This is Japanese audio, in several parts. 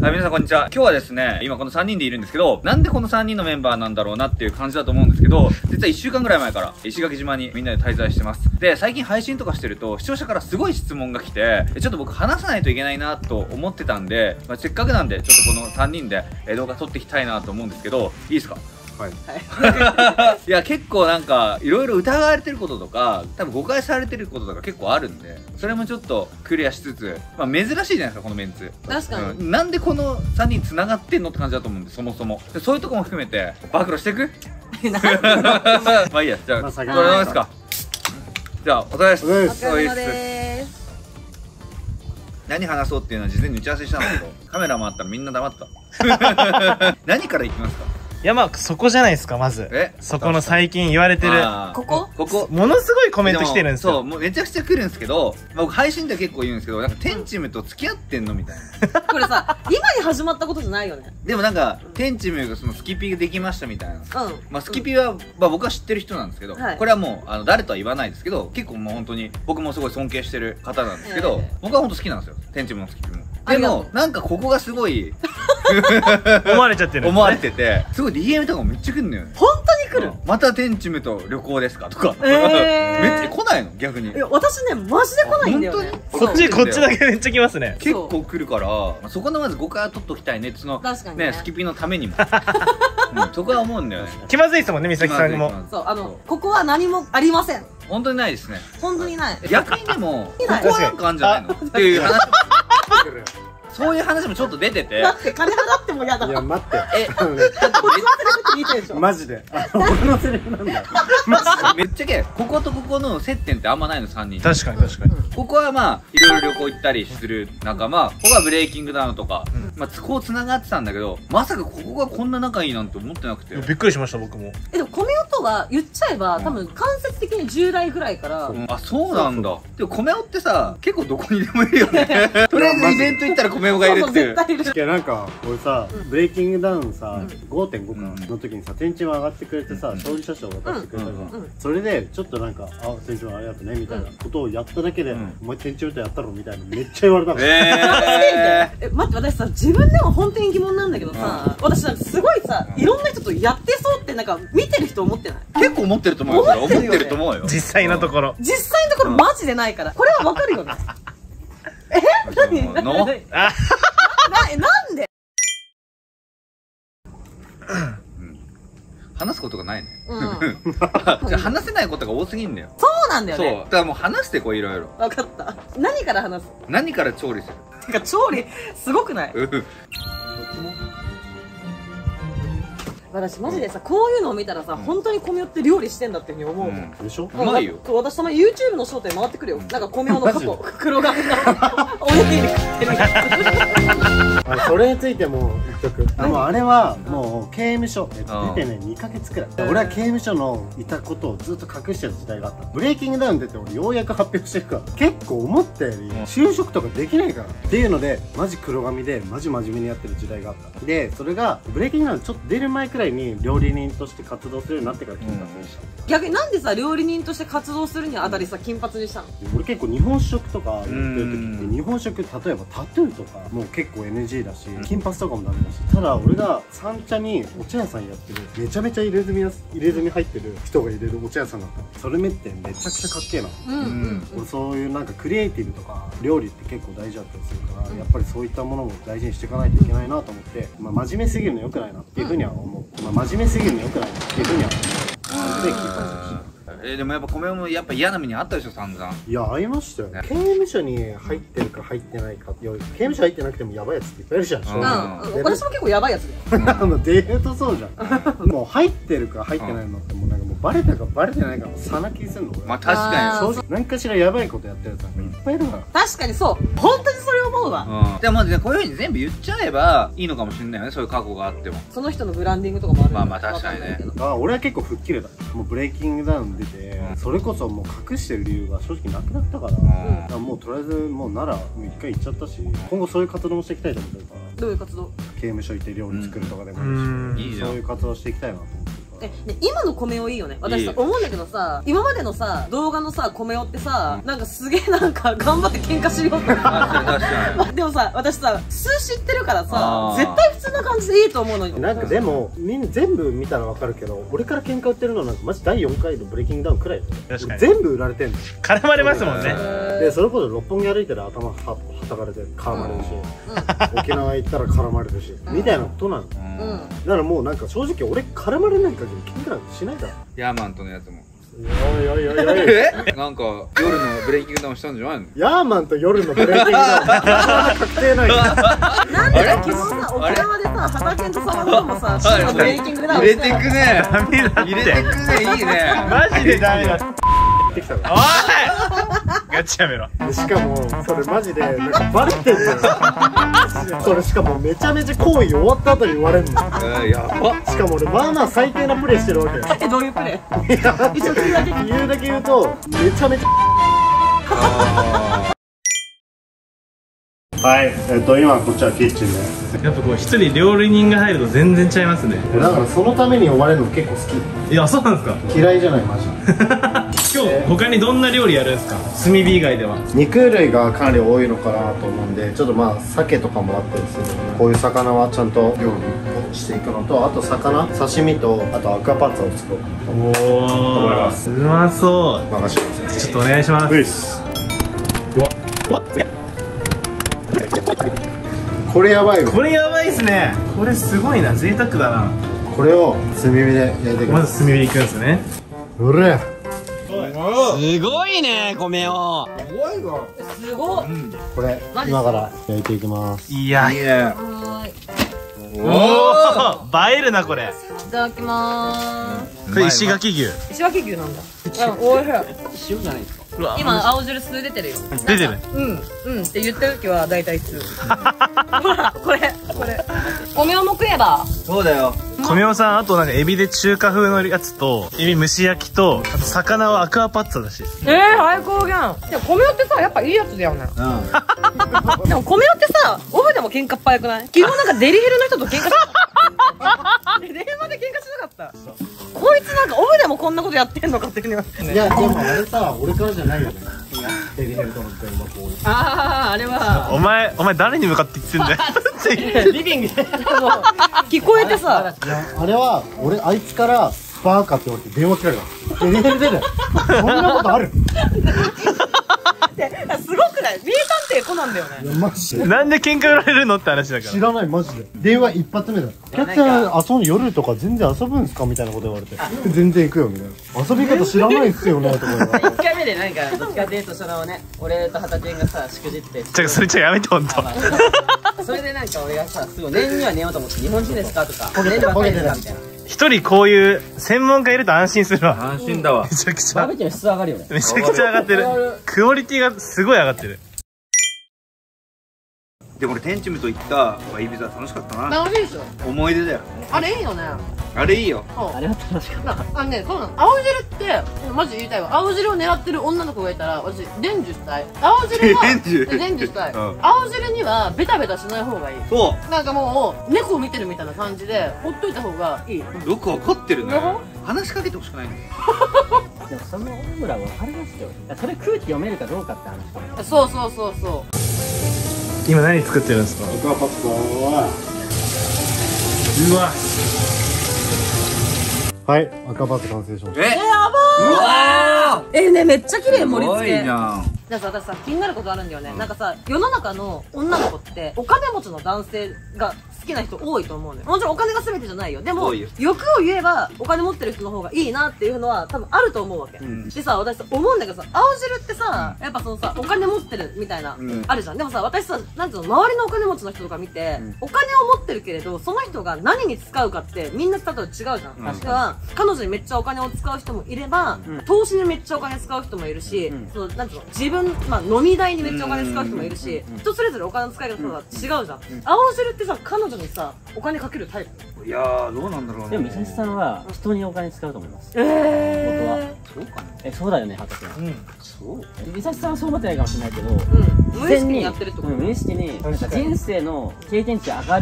はい、皆さんこんにちは。今日はですね、今この3人でいるんですけど、なんでこの3人のメンバーなんだろうなっていう感じだと思うんですけど、実は1週間ぐらい前から石垣島にみんなで滞在してます。で、最近配信とかしてると、視聴者からすごい質問が来て、ちょっと僕話さないといけないなと思ってたんで、せっかくなんで、ちょっとこの3人で動画撮っていきたいなと思うんですけど、いいですか？ はい。 いや、結構なんかいろいろ疑われてることとか多分誤解されてることとか結構あるんで、それもちょっとクリアしつつ、まあ珍しいじゃないですかこのメンツ。 確かに、 なんでこの3人つながってんのって感じだと思うんで、そもそもでそういうとこも含めて暴露していくまあいいや、じゃあお疲れ様ですか。じゃあお疲れ様です。 お疲れ様です。 何話そうっていうのは事前に打ち合わせしたんだけどカメラ回ったらみんな黙った何からいきますか？ いや、まあそこじゃないですか。まずそこの最近言われてるここものすごいコメント来てるんですよ。 そう、もうめちゃくちゃ来るんですけど、僕配信では結構言うんですけど、なんかテンチムと付き合ってんのみたいな。 これさ、今に始まったことじゃないよね。 でもなんかテンチムがそのスキピができましたみたいな。まあスキピはまあ僕は知ってる人なんですけど、これはもう誰とは言わないですけど、結構もう本当に僕もすごい尊敬してる方なんですけど、僕は本当好きなんですよ、テンチムのスキピも。でもなんかここがすごい思われちゃってる、 思われてて、すごい DM とかもめっちゃ来るのよね。 本当に来る。 またテンチムと旅行ですかとか。めっちゃ来ないの逆に。 いや、私ねマジで来ないんだよね。 こっちだけめっちゃ来ますね。 結構来るから、そこのまず誤解は取っときたいねって、そのねスキピのためにもそこは思うんだよね。 気まずいですもんね、美咲さんも。 そう、ここは何もありません。 本当にないですね。 本当にない。 逆にでもここはなんかあるんじゃないのっていう話もそういう話もちょっと出てて。 だって金払っても嫌だ。 いや待って、 マジで僕のセリフなんだ。 めっちゃけこことここの接点ってあんまないの3人。 確かに確かに。 ここはまあいろいろ旅行行ったりする仲間、ここはブレイキングダウンとか、まあこう繋がってたんだけど、まさかここがこんな仲いいなんて思ってなくてびっくりしました僕も。 でも米音は言っちゃえば多分間接的に10代ぐらいから。 あ、そうなんだ。でも米音ってさ結構どこにでもいるよね。とりあえずイベント行ったら米音がいるっていう。 いや、なんか俺さ、ブレイキングダウンさ 5.5 かの時にさ、天地も上がってくれてさ、勝利者賞を渡してくれたじゃん。それでちょっとなんか「あ、天地もありがとうね」みたいなことをやっただけで「お前天地もとやったろ」みたいなめっちゃ言われたの。 待って、私さ自分でも本当に疑問なんだけどさ、私なんかすごいさ、いろんな人とやってそうってなんか見てる人思ってない？ 結構思ってると思うよ。思ってると思うよ。 実際のところマジでないから、これはわかるよね。何なんで話すことがないね。じゃあ話せないことが多すぎんだよ。 そうなんだよね。 そうだからもう話してこう、いろいろ。 分かった。何から話す？ 何から調理する？ てか調理すごくない？私マジでさ、こういうのを見たらさ、本当に米って料理してんだっていうふうに思う。 でしょ？ うまいよ。 私たまに YouTube の商店回ってくるよ。なんか米の過去黒髪のおにぎり食ってるやつ。 それについても言っとく。もうあれはもう刑務所出てね2ヶ月くらい。俺は刑務所のいたことをずっと隠してる時代があった。ブレイキングダウン出て俺ようやく発表してるから、結構思ったより就職とかできないからっていうので、マジ黒髪でマジ真面目にやってる時代があった。でそれがブレイキングダウンちょっと出る前くらいに料理人として活動するようになってから金髪にした。 逆になんでさ、料理人として活動するにあたりさ、金髪にしたの？ 俺結構日本食とかやってる時って日本食、例えばタトゥーとかもう結構 NG だし、金髪とかもダメだし、ただ俺が三茶にお茶屋さんやってるめちゃめちゃ入れ墨入ってる人が入れるお茶屋さんだった。それめってめちゃくちゃかっけえな。俺そういうなんかクリエイティブとか料理って結構大事だったりするから、やっぱりそういったものも大事にしていかないといけないなと思って、まあ真面目すぎるの良くないなっていうふうには思う。まあ真面目すぎるの良くないなっていうふうには思う。で金髪。 でもやっぱ米もやっぱ嫌な目にあったでしょ散々。 いや、会いましたよね。刑務所に入ってるか入ってないか。いや、刑務所入ってなくてもやばいやつっていっぱいいるじゃん。 私も結構やばいやつだよ。 デートそうじゃん。もう入ってるか入ってないのってもうなんかもうバレたかバレてないかの差な気するの。 まあ確かに。 何かしらやばいことやってるやつなんかいっぱいいるから。 確かにそう。本当にそれ思うわ。 でもこういうふうに全部言っちゃえばいいのかもしれないよね。そういう過去があっても。 その人のブランディングとかもある。 まあまあ確かにね。 俺は結構吹っ切れた。もうブレイキングダウン出て、それこそもう隠してる理由が正直なくなったから、もうとりあえずもう奈良一回行っちゃったし、今後そういう活動もしていきたいと思ってるから。 どういう活動？ 刑務所行って料理作るとかでもいいし、そういう活動していきたいなと思ってる。 今の米をいいよね。私さ、思うんだけどさ、今までのさ、動画のさ、米をってさ、なんかすげえなんか頑張って喧嘩しようとか。でもさ、私さ、数知ってるからさ、絶対普通な感じでいいと思うのに。 なんかでも、みんな全部見たらわかるけど、俺から喧嘩売ってるのなんかマジ第4回のブレイキングダウンくらいだよ。 確かに全部売られてんの。 絡まれますもんね。 で、それこそ六本木歩いたら頭はたかれて絡まれるし、沖縄行ったら絡まれるし、みたいなことなの。だからもうなんか正直俺絡まれない限り喧嘩なんかしないから。 ヤーマンとのやつも。 おいおいおいおい。 なんか夜のブレイキングダウンしたんじゃないの？ ヤーマンと夜のブレイキングダウン確定ない。 なんで昨日さ、沖縄でさ、畑とさ、マもさ、深夜のブレイキングダウン入れてくね。 ダメだって。 入れてくね、いいね。 マジでダメだ。 ってきたの。 おいガチやめろ。 しかもそれマジでなんかバレてんのよ。それしかもめちゃめちゃ行為終わった後に言われんの。 やば。 しかも俺まあまあ最低なプレイしてるわけよ。 どういうプレイ？ いや一応言うだけ言うとめちゃめちゃはい、今こっちはキッチンで、 やっぱこう一人料理人が入ると全然違いますね。 だからそのために呼ばれるの結構好き。 いや、そうなんですか。 嫌いじゃないマジ今日他にどんな料理やるんですか、炭火以外では。 肉類がかなり多いのかなと思うんで、ちょっとまあ鮭とかもあったりするので、こういう魚はちゃんと料理をしていくのと、あと魚刺身と、あとアクアパッツァを作ろうかなと思います。 うまそう。 任せてください。 ちょっとお願いします。 これやばいわ。 これやばいっすね。これすごいな、贅沢だな。 これを炭火で焼いていきまます。 ず炭火いくんですね。 うれすごいね、米を。 すごい。 これ今から焼いていきます。 いや、 いいね。 はーい。 おお、映えるなこれ。 いただきまーす。 これ石垣牛。 石垣牛なんだ。おいしい。 塩じゃないですか。 今青汁数出てるよ。 出てる。 うんって言ってる時は大体数。ほらこれ。米をも食えば。 そうだよ。 米尾さん、あとなんかエビで中華風のやつとエビ蒸し焼きと、あと魚はアクアパッツァだしいです。 最高じゃん。でも米ってさやっぱいいやつだよね。でも米ってさオフでも喧嘩っ早くない？基本なんかデリヘルの人と喧嘩し電話で喧嘩しなかった。こいつなんかオフでもこんなことやってんのかっていうの。 いやでもあれさ、俺からじゃないよね。デリヘルとの電話こういう。 あれはお前誰に向かって言ってんだよ。 リビングで聞こえてさ。 いやあれは俺あいつからバーカって言われて電話切られた。デリヘルでだよ。そんなことある？ すごくない？名探偵コナンだよね。 いやマジでなんで喧嘩売られるのって話だから。 知らないマジで。電話一発目だよ。キャッチャー遊ぶ夜とか全然遊ぶんすかみたいなこと言われて、全然行くよみたいな。遊び方知らないっすよねとか言われて。 1回目でなんかどっちかっていうとそのね、俺と畑がさしくじってそれやめてほんと。 それでなんか俺がさすごい念には寝ようと思って、日本人ですかとか念には帰ですかみたいな。 一人こういう専門家いると安心するわ。 安心だわ。 めちゃくちゃバーベキューの質上がるよね。 めちゃくちゃ上がってる。クオリティがすごい上がってる。 でも俺天チムと行ったワイビザ楽しかったな。 楽しいでしょ。 思い出だよ。 あれいいよね。 あれいいよ。 あれは楽しかった。 あのね、そうなの。青汁ってマジ言いたいわ。青汁を狙ってる女の子がいたら私伝授したい。青汁は伝授したい。 うん青汁にはベタベタしない方がいい。 そなんかもう猫を見てるみたいな感じでほっといた方がいい。 う。よくわかってるね。話しかけてほしくないの。 でもそのオムラ分かりますよ。それ空気読めるかどうかって話。 そうそうそうそう。 今何作ってるんですか。 アクアパッツァはうわ、 はい、アクアパッツァ完成しました。 え、 うわーね、めっちゃ綺麗盛り付け。 すごいじゃん。 なんか私さ気になることあるんだよね。なんかさ世の中の女の子ってお金持ちの男性が好きな人多いと思うのよ。もちろんお金が全てじゃないよ。でも多いよ欲を言えばお金持ってる人の方がいいなっていうのは多分あると思うわけ。でさ私さ思うんだけどさ、青汁ってさやっぱそのさお金持ってるみたいな、あるじゃん。でもさ私さなんていうの周りのお金持ちの人とか見て、お金を持ってるけれどその人が何に使うかってみんな例えば違うじゃん。確か彼女にめっちゃお金を使う人もいれば、投資にめっちゃお金使う人もいるし、そのなんていうの自分飲み代にめっちゃお金使う人もいるし、人それぞれお金の使い方が違うじゃん。青汁ってさ彼女にさお金かけるタイプ？ いやーどうなんだろうな。 でも三橋さんは人にお金使うと思います。僕ー。 は。そうかな。そうだよね、畑は。そう。三橋さんはそう思ってないかもしれないけど、 無意識にやってるってこと？ 無意識になんか人生の経験値上がると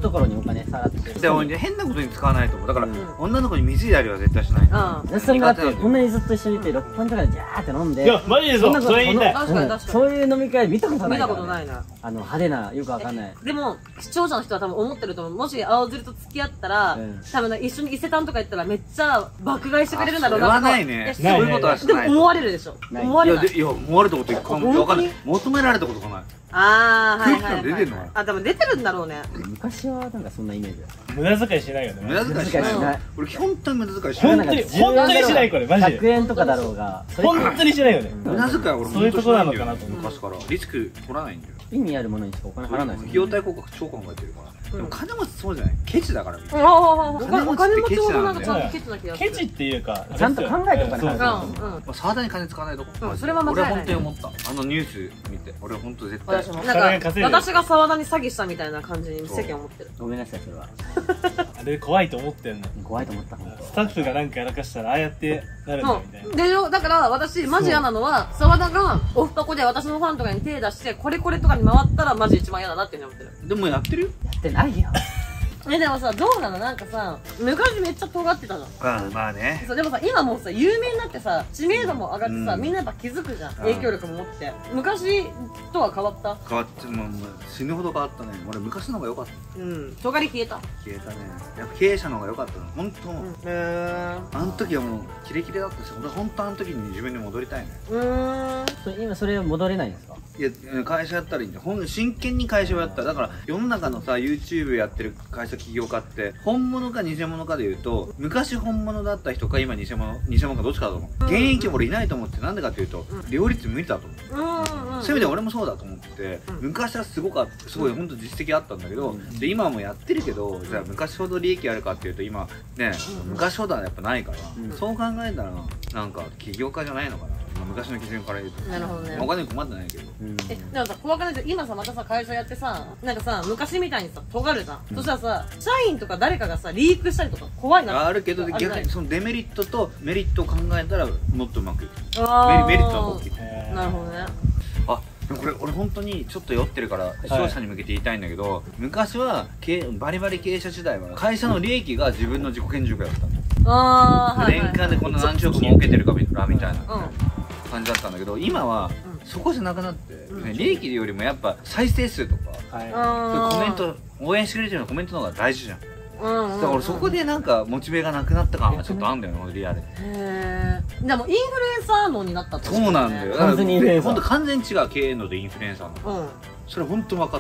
ところにお金払ってで俺変なことに使わないと思う。だから女の子に水やりは絶対しない。 それがだってこんなにずっと一緒にいて六本とかでジャーって飲んで、 いやマジでそう、それ言いたい。 確かに確かそういう飲み会見たことないに見たからね。 ことないな。 派手なよくわかんない。 でも視聴者の人は多分思ってると思う。もし青汁と付き合ったら多分一緒に伊勢丹とか行ったらめっちゃ爆買いしてくれるんだろうなとか。 それはないね。そういうことはしない。 でも思われるでしょ。思われない。 いや思われたこと一回もわかんない。求められたことがない。 ああ、はいはい空気感出てんの？ あ、多分出てるんだろうね。 昔はなんかそんなイメージだ。 無駄遣いしないよね。 無駄遣いしない。俺本当に無駄遣いしない。 本当にしないこれマジで。 100円とかだろうが。 本当にしないよね。 無駄遣いは俺そういうとこなのかなと思う。 昔からリスク取らないんだよ。 意味あるものにしかお金払わない。 費用対効果超考えてるから。でも金持ちそうじゃない。ケチだからみたいああ、 な。 お金持ちほどなんかちゃんとケチな気がする。 ケチっていうかちゃんと考えてお金そう払う。 サーダに金使わないとこ。 それは間違いない。 俺は本当に思った。あのニュース見て。俺は本当絶対。 私もなんか私が沢田に詐欺したみたいな感じに世間思ってる。 ごめんなさいそれは。 あれ怖いと思ってんの。 怖いと思った本当。 スタッフがなんかやらかしたらああやってなるんだみたいな。 でよ、だから私マジ嫌なのは沢田がオフパコで私のファンとかに手出してこれこれとかに回ったらマジ一番嫌だなって思ってる。 でもやってるよ。 やってないよ。 でもさ、どうなの？なんかさ、昔めっちゃ尖ってたじゃん。 まあね。 そう、でもさ、今もうさ、有名になってさ、知名度も上がってさ、みんなやっぱ気づくじゃん。影響力も持って。昔とは変わった？ 変わってもう死ぬほど変わったね。俺昔の方が良かった。 うん。尖り消えた？ 消えたね。やっぱ経営者の方が良かったの。本当。あの時はもうキレキレだったし、俺本当あの時に自分に戻りたいね。 今それ戻れないんですか？ いや会社やったらいいんだよ。真剣に会社をやったら。だから世の中のさ YouTube やってる会社起業家って本物か偽物かでいうと昔本物だった人か今偽物かどっちかだと思う。現役俺いないと思って。なんでかっていうと両立無理だと思う。そういう意味で俺もそうだと思ってて、昔はすごい本当実績あったんだけど、で今もやってるけど、じゃあ昔ほど利益あるかっていうと今ね昔ほどはやっぱないから、そう考えたらなんか起業家じゃないのかな。昔の基準から言うと。 なるほどね。 お金困ってないけど。 でもさ、怖くないけど今さまたさ会社やってさ、なんかさ昔みたいにさ尖るじゃん。そしたらさ社員とか誰かがさリークしたりとか怖いな。 あるけど逆にそのデメリットとメリットを考えたらもっとうまくいく。メリットは大きい。 なるほどね。 あ、でもこれ俺本当にちょっと酔ってるから視聴者に向けて言いたいんだけど、昔はバリバリ経営者時代は会社の利益が自分の自己顕示欲だったの。年間でこんな何十億儲けてるかみたいな感じだったんだけど、今はそこじゃなくなって利益よりもやっぱ再生数とかコメント応援してくれてるのコメントの方が大事じゃん。だから俺そこでなんかモチベがなくなった感がちょっとあんだよねリアル。 でもインフルエンサー脳になったってことそうなんだよ。 完全にインフルエンサー。 ほんと完全に違う経営のとインフルエンサーの。それほんと分かった。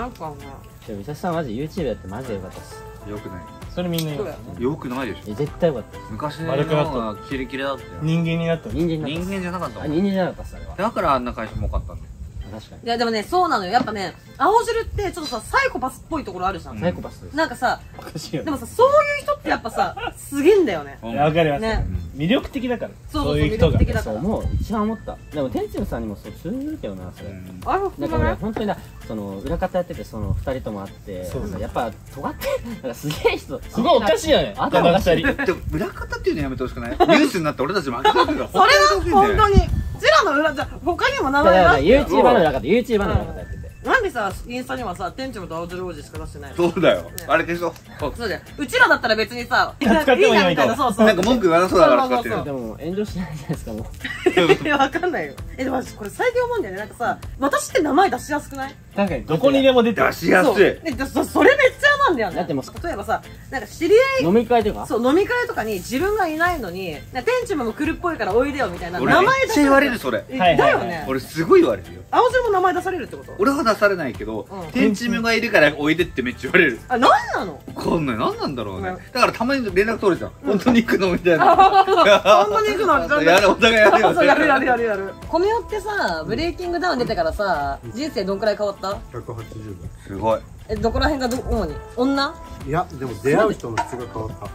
なんかね。 でも伊佐さんマジ YouTube やってマジでよかったっす。 よくない。 それみんな言う。 よくないでしょ。 絶対よかったっす。 昔の方がキレキレだったよ。 人間になった。 人間じゃなかった。 人間じゃなかったっすあれは。 だからあんな会社儲かったんだよ。 確かに。 いやでもね、そうなのよ。やっぱね、青汁ってちょっとさ、サイコパスっぽいところあるじゃん。 サイコパスです。 なんかさ、でもさ、そういう人ってやっぱさ、すげえんだよね。 わかります。魅力的だから。 そういう人が。 そうもう一番思った。でも天チムさんにもそう通じるけどなそれ。 あれなんか俺本当にその裏方やっててその2人ともあってやっぱ尖ってなんかすげえ人。 すごいおかしいよね。 頭がでも裏方っていうのやめてほしくない？ニュースになって俺たち負けたんだよ。 それは本当に。うちらの裏じゃ他にも名前があって。 YouTuber の裏方やってて。 なんでさ、インスタにはさ、店長と青汁王子しか出してないの？ そうだよ。あれ消そう。 そうだよ。うちらだったら別にさ、 使ってもいいみたいな。 そうそう。 なんか文句言わなそうだから使ってる。 でも炎上しないじゃないですかもう。わかんないよ。でもこれ最近思うんだよね。なんかさ、私って名前出しやすくない？ 確かにどこにでも出てる。 出しやすい。 それめっちゃ嫌なんだよね。 だってもう例えばさ、なんか知り合い飲み会とかそう飲み会とかに自分がいないのに、店長も来るっぽいからおいでよみたいな名前出さ言われるそれ。 だよね。 俺すごい言われるよ。 青汁も名前出されるってこと？ 俺は出されないけど、店チームがいるからおいでってめっちゃ言われる。 あ、なんなの？ わかんない。なんなんだろうね。だからたまに連絡取るじゃん。本当に行くのみたいな。 本当に行くの？ やる、お互いやるよ。 そう、やる。コメオってさ、ブレイキングダウン出てからさ、人生どんくらい変わった？ 180度。 すごい。 どこら辺が主に？女？ いや、でも出会う人の質が変わった。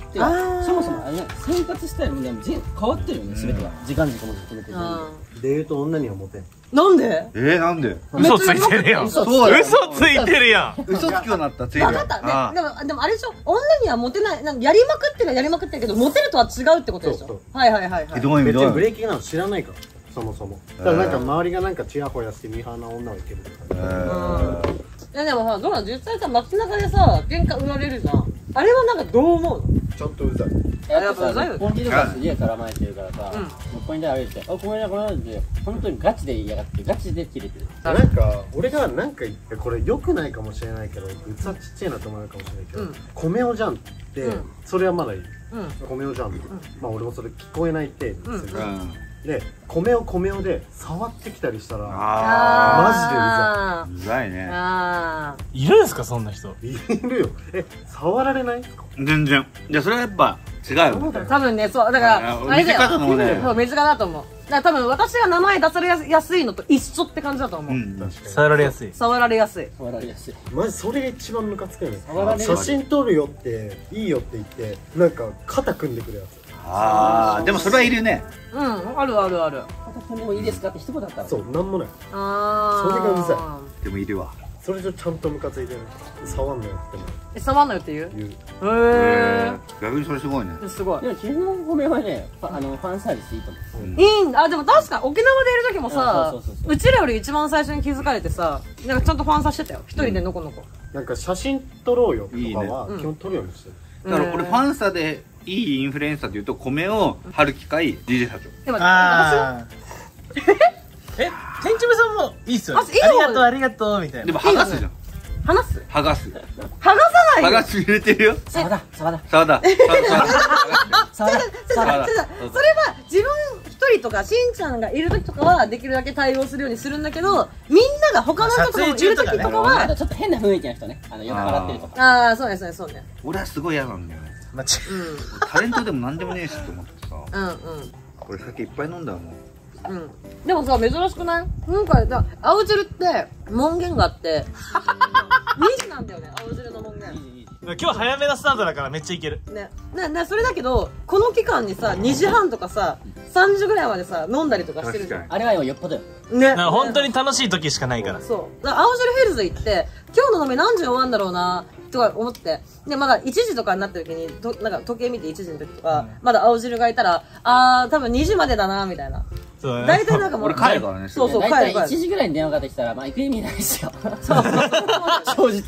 そもそもあれね生活スタイルも変わってるよね全ては。時間軸も決めてる。 で言うと女にはモテん。 なんで？ なんで？ 嘘ついてるやん。嘘ついてるやん。 嘘つきようになったつい分かった。でもあれでしょ、女にはモテない、なんかやりまくってるけどモテるとは違うってことでしょ。はい。 どういう意味？ 別にブレーキングなの知らないからそもそも。だからなんか周りがなんかチヤホヤしてミーハーな女はいける。 いやでもさ、どうなの実際さ、街中でさ、喧嘩売られるじゃん。あれはなんかどう思うの？ ちょっとうざい。 やっぱさ、六本木とかすげえ絡まれてるからさ、六本木で歩いて、あ、ごめんなごめんなって、本当にガチで言いやがって、ガチで切れてる。 なんか俺がなんか言ってこれ良くないかもしれないけど、器ちっちゃいなと思うかもしれないけど、米をじゃんってそれはまだいい。米をじゃん。まあ俺もそれ聞こえないって言うんですよ。で、米をで触ってきたりしたらマジでうざい。 うざいね。 いるんすかそんな人。 いるよ。触られないですか？ 全然。いや、それはやっぱ違うよ。 多分ね、そう、だからあれだよ。 短さのね。 そう、身近だと思う。だから多分私が名前出されやすいのと一緒って感じだと思う。 触られやすい。 触られやすい。 触られやすい。 マジそれが一番ムカつくよね。 触られる写真撮るよっていいよって言ってなんか肩組んでくるやつ。 ああ、でもそれはいるね。 うん、あるあるある。 肩組んでもいいですかって一言だったら。 そう、なんもない。 あそれがうざでもいるわ。 それじゃちゃんとムカついてる。触んのよってもい。触んのよって言う？ 言う。 逆にそれすごいね。 すごい。 でも基本米はね、ファンサービスいいと思う。 いいんだ。あ、でも確かに沖縄でいる時もさそう、 うちらより一番最初に気づかれてさ、なんかちゃんとファンさしてたよ。一人でのこのこ。 なんか写真撮ろうよとかは基本撮るようにしてる。 だから俺ファンサでいいインフルエンサーでいうと米を張る機会 DJ 社長。 でも、 あー。店長さんもいいっすよね。 いいよありがとうありがとうみたいな。 でも剥がすじゃん。 話す？ 剥がす。 剥がさないよ。 剥がす入れてるよ。 沢田沢田沢田。 それは自分一人とかしんちゃんがいる時とかはできるだけ対応するようにするんだけど、みんなが他の人とかもいる時とかあは、 とちょっと変な雰囲気の人ね、酔っ払ってるとか。 ああ、そうねそうねそうね。 俺はすごい嫌なんだよね。 間違タレントでもなんでもねえしと思ってさ。 うんこれ酒いっぱい飲んだもん。 うん。でもさ、珍しくない？なんかさ、青汁って門限があって、2時なんだよね、青汁の門限。 今日早めなスタートだからめっちゃいける。 ね、それだけど、この期間にさ、2時半とかさ、3時ぐらいまでさ、飲んだりとかしてるじゃん。 あれはよっぽどよ。 ね。 なんか本当に楽しい時しかないから。 そう。だから青汁ヒルズ行って、今日の飲み何時に終わるんだろうな、とか思って。で、まだ1時とかになった時に、なんか時計見て1時の時とか、まだ青汁がいたら、多分2時までだな、みたいな。 そうね。 大体なんかもう。 俺帰るからね。 そうそう、帰大体る 1時ぐらいに電話がかかってきたら、まあ行く意味ないですよ。 そう。 正直。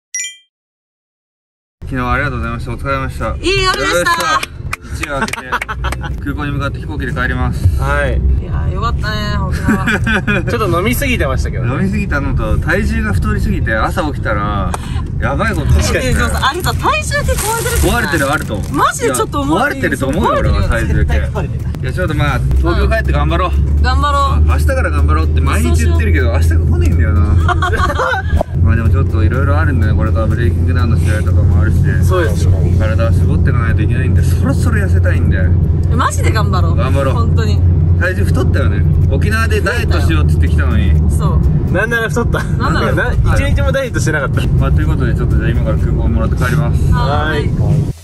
昨日はありがとうございました。お疲れ様でした。 いい夜でした。 一夜明けて空港に向かって飛行機で帰ります。 はい。 いやー、よかったね、沖縄。 ちょっと飲みすぎてましたけどね。 飲みすぎたのと体重が太りすぎて朝起きたらやばいことになってでもさ、あれさ、体重計壊れてる壊れてるあるとマジでちょっと思う。 壊れてると思うよ俺は体重計。いやちょっとまあ東京帰って頑張ろう。 頑張ろう。 明日から頑張ろうって毎日言ってるけど明日が来ねえんだよな。まあでもちょっといろいろあるんだね。これからブレイキングダウンの試合とかもあるし、 そうですよ。 体を絞っていかないといけないんで、そろそろ痩せたいんでマジで頑張ろう。 頑張ろう。 本当に。 体重太ったよね。沖縄でダイエットしようって言ってきたのに。 そう。 なんなら太った。 なんなら一日もダイエットしてなかった。 まあということでちょっとじゃあ今から空港もらって帰ります。 はーい。